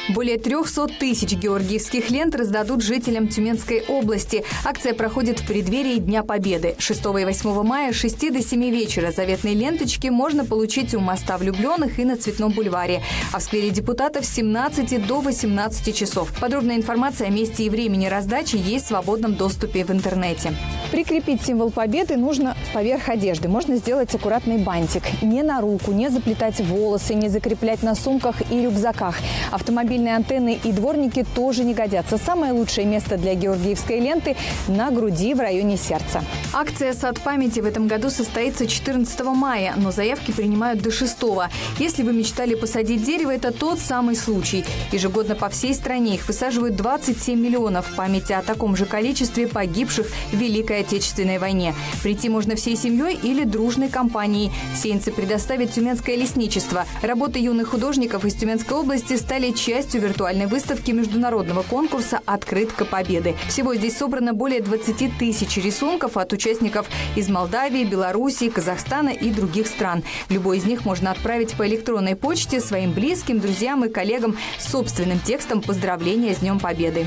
Более 300 тысяч георгиевских лент раздадут жителям Тюменской области. Акция проходит в преддверии Дня Победы. 6 и 8 мая с 6 до 7 вечера заветные ленточки можно получить у моста влюбленных и на Цветном бульваре. А в сквере депутатов с 17 до 18 часов. Подробная информация о месте и времени раздачи есть в свободном доступе в интернете. Прикрепить символ победы нужно поверх одежды. Можно сделать аккуратный бантик. Не на руку, не заплетать волосы, не закреплять на сумках и рюкзаках. Автомобильные антенны и дворники тоже не годятся. Самое лучшее место для георгиевской ленты – на груди в районе сердца. Акция «Сад памяти» в этом году состоится 14 мая, но заявки принимают до 6. Если вы мечтали посадить дерево, это тот самый случай. Ежегодно по всей стране их высаживают 27 миллионов в памяти о таком же количестве погибших в Великой Отечественной войне. Прийти можно всей семьей или дружной компанией. Сеянцы предоставит Тюменское лесничество. Работы юных художников из Тюменской области стали частью виртуальной выставки международного конкурса «Открытка Победы». Всего здесь собрано более 20 тысяч рисунков от участников из Молдавии, Белоруссии, Казахстана и других стран. Любой из них можно отправить по электронной почте своим близким, друзьям и коллегам с собственным текстом поздравления с Днем Победы.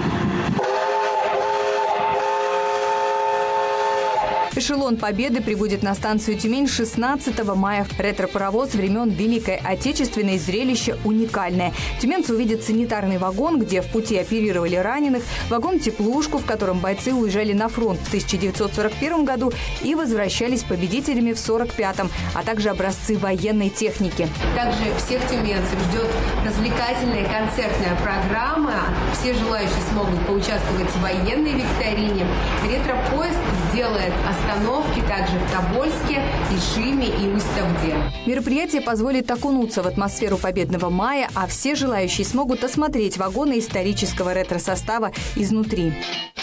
Эшелон Победы прибудет на станцию Тюмень 16 мая. Ретро-паровоз времен Великой Отечественной, зрелище уникальное. Тюменцы увидят санитарный вагон, где в пути оперировали раненых, вагон-теплушку, в котором бойцы уезжали на фронт в 1941 году и возвращались победителями в 1945, а также образцы военной техники. Также всех тюменцев ждет развлекательная концертная программа. Все желающие смогут поучаствовать в военной викторине. Ретро-поезд сделает остановки также в Тобольске, Ишиме и Усть-Тавде. Мероприятие позволит окунуться в атмосферу Победного мая, а все желающие смогут осмотреть вагоны исторического ретро-состава изнутри.